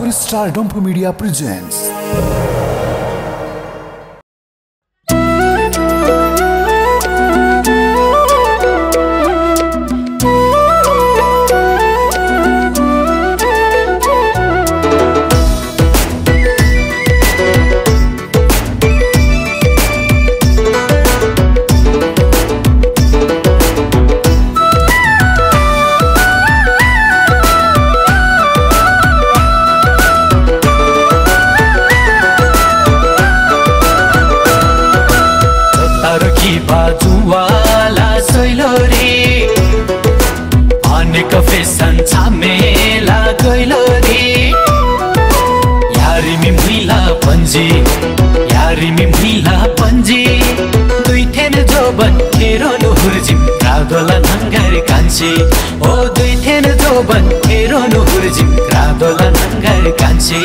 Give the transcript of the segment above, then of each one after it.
Superstar Dompu Media presents. बाजुवाला सोइलोरी अनेक fashion छामेला गइलोरी यारी me महिला पन्जी दुई थेन जोबन खेरो नुहुर्जिम क्रादोला नंगर कान्छी ओ दुई थेन जोबन खेरो नुहुर्जिम क्रादोला नंगर कान्छी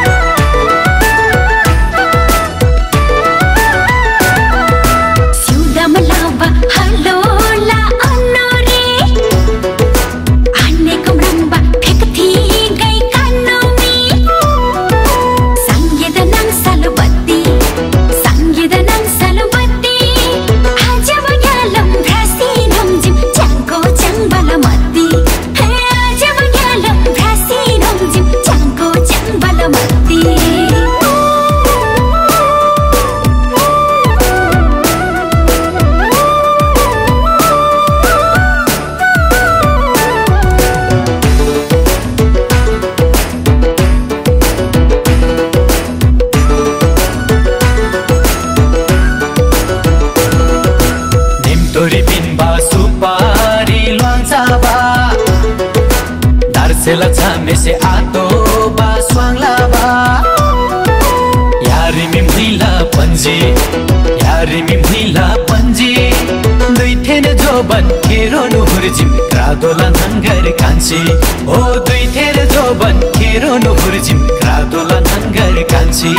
Sela chame se ato ba swangla ba yari mi mhila panji dui thene joban khero nu hurjim kradola nangar kanchi o dui thene joban khero nu hurjim kradola nangar kanchi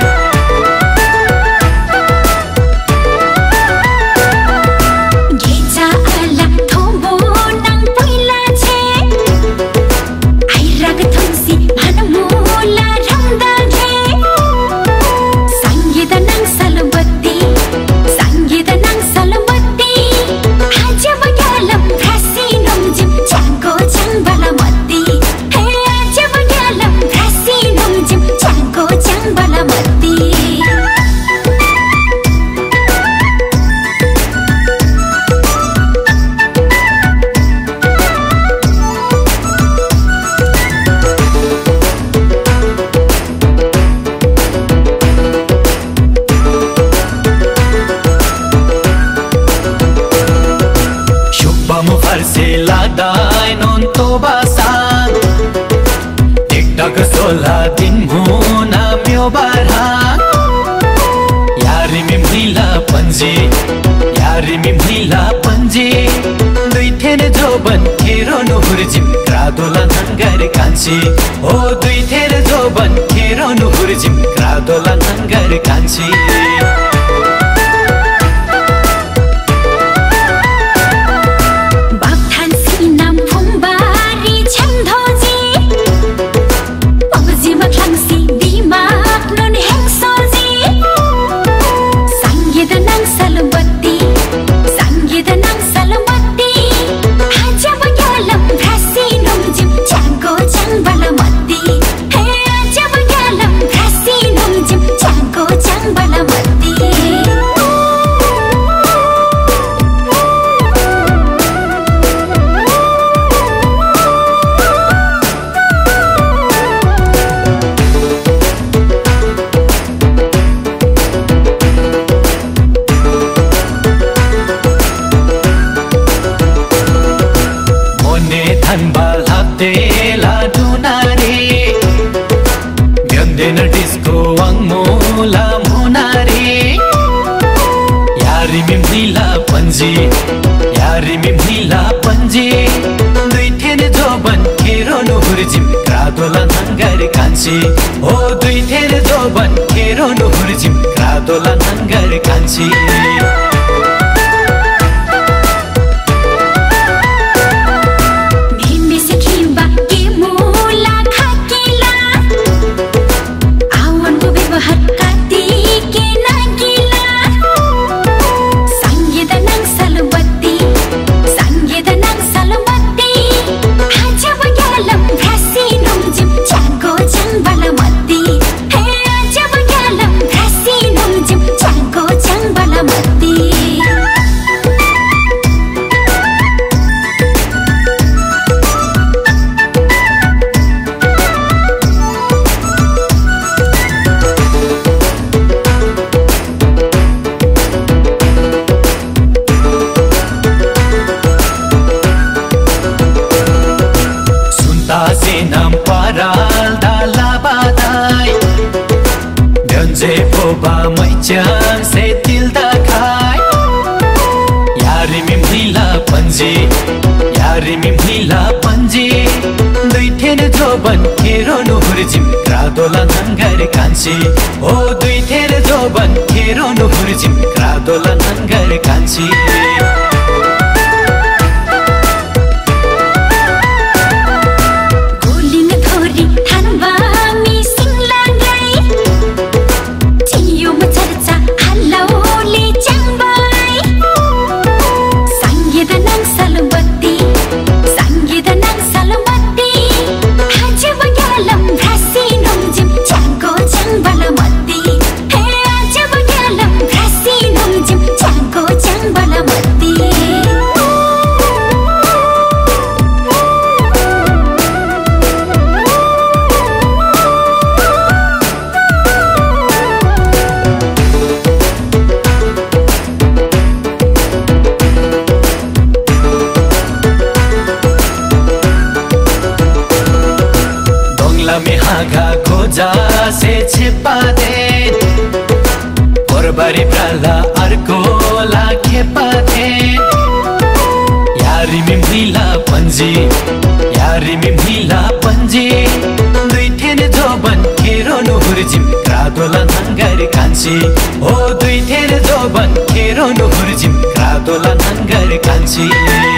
Sola din muna myo barha yari mi mhila panji dui thene joban khero nu hurjim kradola nangar kanchi o dui thene joban khero nu hurjim kradola nangar kanchi यारी mi mhila panji dui thene joban khero nu hurjim kradola nangar kanchi o dui thene joban khero nu hurjim kradola nangar kanchi Mimi se kimba kimula khakila कान्छी यारी me भिला Ponzi दुई थेन जोबन खेरो नुहुर gym क्रादोला नंगर कान्छी ओ दुई थेन जोबन खेरो नुहुर जिम क्रादोला नंगर कान्छी में हाँगा खोजा से छिपा दे बरबारी प्राला अर्कोला खेपा दे यारी में भिला पन्जी यारी में भिला पन्जी दुई थेन जोबन खेरो नुहुर जिम क्रादोला नंगर कान्छी ओ दुई थेन जोबन खेरो नुहुर जिम क्रादोला नंगर कान्छी